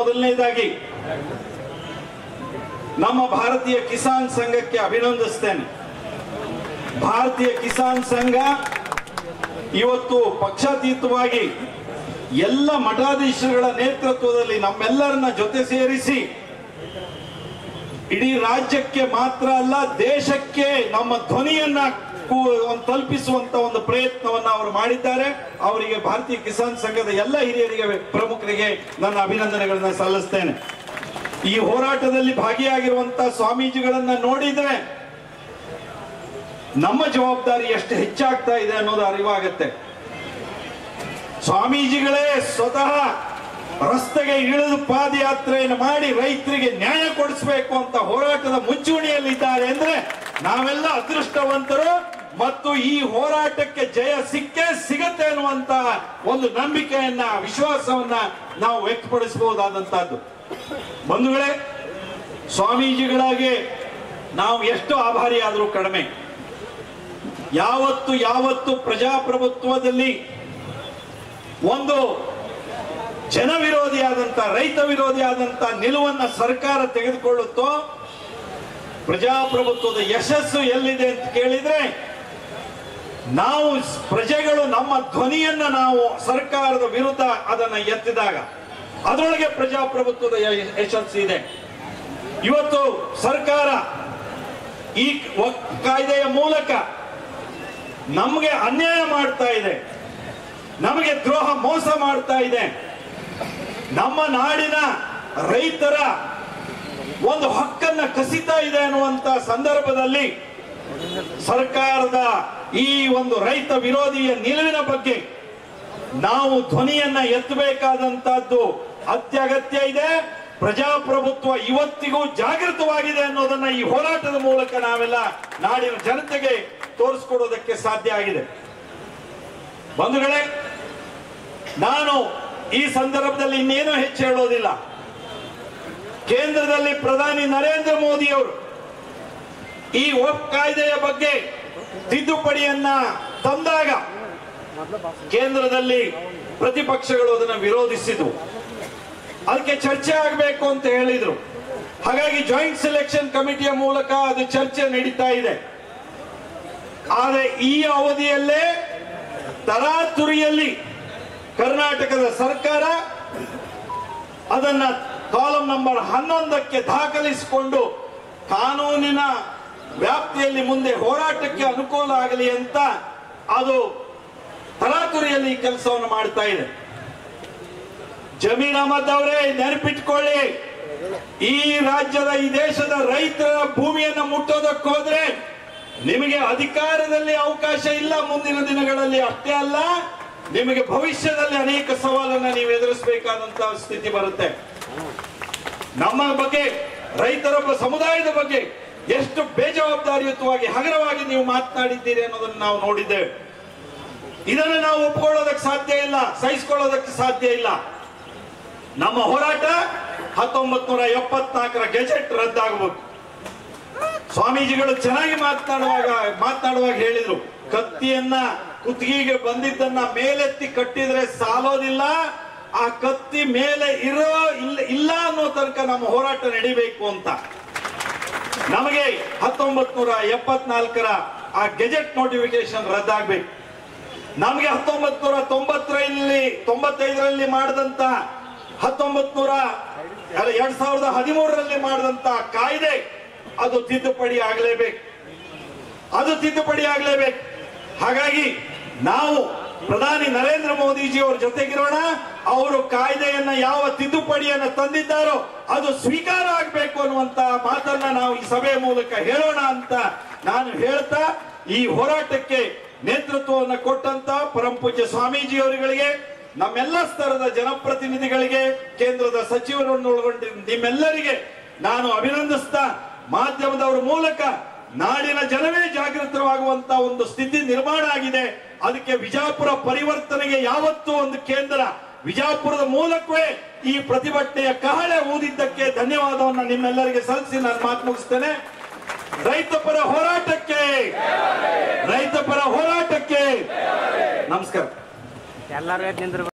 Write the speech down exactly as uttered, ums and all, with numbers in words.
ಮೊದಲನೇದಾಗಿ ನಮ್ಮ ಭಾರತೀಯ ಕಿಸಾನ್ ಸಂಘಕ್ಕೆ ಅಭಿನಂದಿಸ್ತೇನೆ. ಭಾರತೀಯ ಕಿಸಾನ್ ಸಂಘ ಇವತ್ತು ಪಕ್ಷಾತೀತವಾಗಿ ಎಲ್ಲ ಮಠಾಧೀಶರುಗಳ ನೇತೃತ್ವದಲ್ಲಿ ನಮ್ಮೆಲ್ಲರನ್ನ ಜೊತೆ ಸೇರಿಸಿ ಇಡೀ ರಾಜ್ಯಕ್ಕೆ ಮಾತ್ರ ಅಲ್ಲ ದೇಶಕ್ಕೆ ನಮ್ಮ ಧ್ವನಿಯನ್ನ ತಲುಪಿಸುವಂತ ಒಂದು ಪ್ರಯತ್ನವನ್ನ ಅವರು ಮಾಡಿದ್ದಾರೆ. ಅವರಿಗೆ ಭಾರತೀಯ ಕಿಸಾನ್ ಸಂಘದ ಎಲ್ಲ ಹಿರಿಯರಿಗೆ ಪ್ರಮುಖರಿಗೆ ನನ್ನ ಅಭಿನಂದನೆಗಳನ್ನ ಸಲ್ಲಿಸ್ತೇನೆ. ಈ ಹೋರಾಟದಲ್ಲಿ ಭಾಗಿಯಾಗಿರುವಂತಹ ಸ್ವಾಮೀಜಿಗಳನ್ನ ನೋಡಿದ್ರೆ ನಮ್ಮ ಜವಾಬ್ದಾರಿ ಎಷ್ಟು ಹೆಚ್ಚಾಗ್ತಾ ಇದೆ ಅನ್ನೋದು ಅರಿವಾಗುತ್ತೆ. ಸ್ವಾಮೀಜಿಗಳೇ ಸ್ವತಃ ರಸ್ತೆಗೆ ಇಳಿದು ಪಾದಯಾತ್ರೆಯನ್ನು ಮಾಡಿ ರೈತರಿಗೆ ನ್ಯಾಯ ಕೊಡಿಸಬೇಕು ಅಂತ ಹೋರಾಟದ ಮುಂಚೂಣಿಯಲ್ಲಿದ್ದಾರೆ ಅಂದ್ರೆ ನಾವೆಲ್ಲ ಅದೃಷ್ಟವಂತರು ಮತ್ತು ಈ ಹೋರಾಟಕ್ಕೆ ಜಯ ಸಿಕ್ಕೇ ಸಿಗತ್ತೆ ಅನ್ನುವಂತ ಒಂದು ನಂಬಿಕೆಯನ್ನ ವಿಶ್ವಾಸವನ್ನ ನಾವು ವ್ಯಕ್ತಪಡಿಸಬಹುದಾದಂತಹದ್ದು. ಬಂಧುಗಳೇ, ಸ್ವಾಮೀಜಿಗಳಾಗಿ ನಾವು ಎಷ್ಟು ಆಭಾರಿ ಆದರೂ ಕಡಿಮೆ. ಯಾವತ್ತು ಯಾವತ್ತು ಪ್ರಜಾಪ್ರಭುತ್ವದಲ್ಲಿ ಒಂದು ಜನ ವಿರೋಧಿಯಾದಂತ ರೈತ ವಿರೋಧಿಯಾದಂತ ನಿಲುವನ್ನ ಸರ್ಕಾರ ತೆಗೆದುಕೊಳ್ಳುತ್ತೋ ಪ್ರಜಾಪ್ರಭುತ್ವದ ಯಶಸ್ಸು ಎಲ್ಲಿದೆ ಅಂತ ಕೇಳಿದ್ರೆ ನಾವು ಪ್ರಜೆಗಳು ನಮ್ಮ ಧ್ವನಿಯನ್ನ ನಾವು ಸರ್ಕಾರದ ವಿರುದ್ಧ ಅದನ್ನ ಎತ್ತಿದಾಗ ಅದರೊಳಗೆ ಪ್ರಜಾಪ್ರಭುತ್ವದ ಯಶಸ್ಸು ಇದೆ. ಇವತ್ತು ಸರ್ಕಾರ ಈ ಕಾಯ್ದೆಯ ಮೂಲಕ ನಮಗೆ ಅನ್ಯಾಯ ಮಾಡ್ತಾ ಇದೆ, ನಮಗೆ ದ್ರೋಹ ಮೋಸ ಮಾಡ್ತಾ ಇದೆ. ನಮ್ಮ ನಾಡಿನ ರೈತರ ಒಂದು ಹಕ್ಕನ್ನ ಕಸಿತಾ ಇದೆ ಅನ್ನುವಂತ ಸಂದರ್ಭದಲ್ಲಿ ಸರ್ಕಾರದ ಈ ಒಂದು ರೈತ ವಿರೋಧಿಯ ನಿಲುವಿನ ಬಗ್ಗೆ ನಾವು ಧ್ವನಿಯನ್ನ ಎತ್ತಬೇಕಾದಂತಹದ್ದು ಅತ್ಯಗತ್ಯ ಇದೆ. ಪ್ರಜಾಪ್ರಭುತ್ವ ಇವತ್ತಿಗೂ ಜಾಗೃತವಾಗಿದೆ ಅನ್ನೋದನ್ನ ಈ ಹೋರಾಟದ ಮೂಲಕ ನಾವೆಲ್ಲ ನಾಡಿನ ಜನತೆಗೆ ತೋರಿಸ್ಕೊಡೋದಕ್ಕೆ ಸಾಧ್ಯ ಆಗಿದೆ. ಬಂಧುಗಳೇ, ನಾನು ಈ ಸಂದರ್ಭದಲ್ಲಿ ಇನ್ನೇನು ಹೆಚ್ಚು ಹೇಳೋದಿಲ್ಲ. ಕೇಂದ್ರದಲ್ಲಿ ಪ್ರಧಾನಿ ನರೇಂದ್ರ ಮೋದಿ ಅವರು ಈ ವಕ್ಫ್ ಕಾಯ್ದೆಯ ಬಗ್ಗೆ ತಿದ್ದುಪಡಿಯನ್ನ ತಂದಾಗ ಕೇಂದ್ರದಲ್ಲಿ ಪ್ರತಿಪಕ್ಷಗಳು ಅದನ್ನು ವಿರೋಧಿಸಿದ್ವು. ಅದಕ್ಕೆ ಚರ್ಚೆ ಆಗಬೇಕು ಅಂತ ಹೇಳಿದ್ರು. ಹಾಗಾಗಿ ಜಾಯಿಂಟ್ ಸೆಲೆಕ್ಷನ್ ಕಮಿಟಿಯ ಮೂಲಕ ಅದು ಚರ್ಚೆ ನಡೀತಾ ಇದೆ. ಆದರೆ ಈ ಅವಧಿಯಲ್ಲೇ ತರಾತುರಿಯಲ್ಲಿ ಕರ್ನಾಟಕದ ಸರ್ಕಾರ ಅದನ್ನ ಕಾಲಂ ನಂಬರ್ ಹನ್ನೊಂದಕ್ಕೆ ದಾಖಲಿಸಿಕೊಂಡು ಕಾನೂನಿನ ವ್ಯಾಪ್ತಿಯಲ್ಲಿ ಮುಂದೆ ಹೋರಾಟಕ್ಕೆ ಅನುಕೂಲ ಆಗಲಿ ಅಂತ ಅದು ತರಾತುರಿಯಲ್ಲಿ ಈ ಕೆಲಸವನ್ನು ಮಾಡ್ತಾ ಇದೆ. ಜಮೀರ್ ಅಹಮದ್ ಅವರೇ, ನೆನಪಿಟ್ಕೊಳ್ಳಿ, ಈ ರಾಜ್ಯದ ಈ ದೇಶದ ರೈತರ ಭೂಮಿಯನ್ನು ಮುಟ್ಟೋದಕ್ಕೆ ಹೋದ್ರೆ ನಿಮಗೆ ಅಧಿಕಾರದಲ್ಲಿ ಅವಕಾಶ ಇಲ್ಲ ಮುಂದಿನ ದಿನಗಳಲ್ಲಿ. ಅಷ್ಟೇ ಅಲ್ಲ, ನಿಮಗೆ ಭವಿಷ್ಯದಲ್ಲಿ ಅನೇಕ ಸವಾಲನ್ನ ನೀವು ಎದುರಿಸಬೇಕಾದಂತಹ ಸ್ಥಿತಿ ಬರುತ್ತೆ. ನಮ್ಮ ಬಗ್ಗೆ, ರೈತರೊಬ್ಬ ಸಮುದಾಯದ ಬಗ್ಗೆ ಎಷ್ಟು ಬೇಜವಾಬ್ದಾರಿಯುತವಾಗಿ ಹಗರವಾಗಿ ನೀವು ಮಾತನಾಡಿದ್ದೀರಿ ಅನ್ನೋದನ್ನು ನಾವು ನೋಡಿದ್ದೇವೆ. ಇದನ್ನು ನಾವು ಒಪ್ಕೊಳ್ಳೋದಕ್ಕೆ ಸಾಧ್ಯ ಇಲ್ಲ, ಸಹಿಸಿಕೊಳ್ಳೋದಕ್ಕೆ ಸಾಧ್ಯ ಇಲ್ಲ. ನಮ್ಮ ಹೋರಾಟ ಹತ್ತೊಂಬತ್ ನೂರ ಎಪ್ಪತ್ನಾಲ್ಕರ ಗೆಜೆಟ್ ರದ್ದಾಗಬೇಕು. ಸ್ವಾಮೀಜಿಗಳು ಚೆನ್ನಾಗಿ ಮಾತನಾಡುವಾಗ ಮಾತನಾಡುವಾಗ ಹೇಳಿದ್ರು, ಕತ್ತಿಯನ್ನ ಕುತ್ತಿಗೆಗೆ ಬಂದಿದ್ದನ್ನ ಮೇಲೆತ್ತಿ ಕಟ್ಟಿದ್ರೆ ಸಾಲೋದಿಲ್ಲ, ಆ ಕತ್ತಿ ಮೇಲೆ ಇರೋ ಇಲ್ಲ ಇಲ್ಲ ಅನ್ನೋ ತನಕ ನಮ್ಮ ಹೋರಾಟ ನಡಿಬೇಕು ಅಂತ. ನಮಗೆ ಹತ್ತೊಂಬತ್ ನೂರ ಎಪ್ಪತ್ನಾಲ್ಕರ ಆ ಗೆಜೆಟ್ ನೋಟಿಫಿಕೇಶನ್ ರದ್ದಾಗಬೇಕು. ನಮಗೆ ಹತ್ತೊಂಬತ್ ನೂರ ತೊಂಬತ್ತರಲ್ಲಿ ತೊಂಬತ್ತೈದರಲ್ಲಿ ಮಾಡಿದಂತ ಹತ್ತೊಂಬತ್ ನೂರ ಎರಡ್ ಸಾವಿರದ ಹದಿಮೂರರಲ್ಲಿ ಮಾಡಿದಂತ ಕಾಯ್ದೆ ಅದು ತಿದ್ದುಪಡಿ ಆಗಲೇಬೇಕು, ಅದು ತಿದ್ದುಪಡಿ ಆಗಲೇಬೇಕು. ಹಾಗಾಗಿ ನಾವು ಪ್ರಧಾನಿ ನರೇಂದ್ರ ಮೋದಿಜಿ ಅವರ ಜೊತೆಗಿರೋಣ. ಅವರು ಕಾಯ್ದೆಯನ್ನ ಯಾವ ತಿದ್ದುಪಡಿಯನ್ನ ತಂದಿದ್ದಾರೋ ಅದು ಸ್ವೀಕಾರ ಆಗಬೇಕು ಅನ್ನುವಂತ ಮಾತನ್ನ ನಾವು ಈ ಸಭೆಯ ಮೂಲಕ ಹೇಳೋಣ ಅಂತ ನಾನು ಹೇಳ್ತಾ, ಈ ಹೋರಾಟಕ್ಕೆ ನೇತೃತ್ವವನ್ನು ಕೊಟ್ಟಂತ ಪರಂ ಪೂಜ್ಯ ಸ್ವಾಮೀಜಿ ಅವರುಗಳಿಗೆ, ನಮ್ಮೆಲ್ಲ ಸ್ತರದ ಜನಪ್ರತಿನಿಧಿಗಳಿಗೆ, ಕೇಂದ್ರದ ಸಚಿವರನ್ನು ಒಳಗೊಂಡ ನಿಮ್ಮೆಲ್ಲರಿಗೆ ನಾನು ಅಭಿನಂದಿಸ್ತಾ, ಮಾಧ್ಯಮದವರ ಮೂಲಕ ನಾಡಿನ ಜನವೇ ಜಾಗೃತವಾಗುವಂತ ಒಂದು ಸ್ಥಿತಿ ನಿರ್ಮಾಣ ಆಗಿದೆ. ಅದಕ್ಕೆ ವಿಜಾಪುರ ಪರಿವರ್ತನೆಗೆ ಯಾವತ್ತೂ ಒಂದು ಕೇಂದ್ರ, ವಿಜಾಪುರದ ಮೂಲಕವೇ ಈ ಪ್ರತಿಭಟನೆಯ ಕಹಳೆ ಊದಿದ್ದಕ್ಕೆ ಧನ್ಯವಾದವನ್ನು ನಿಮ್ಮೆಲ್ಲರಿಗೆ ಸಲ್ಲಿಸಿ ನಾನು ಮಾತು ಮುಗಿಸ್ತೇನೆ. ರೈತ ಪರ ಹೋರಾಟಕ್ಕೆ, ರೈತ ಪರ ಹೋರಾಟಕ್ಕೆ ನಮಸ್ಕಾರ.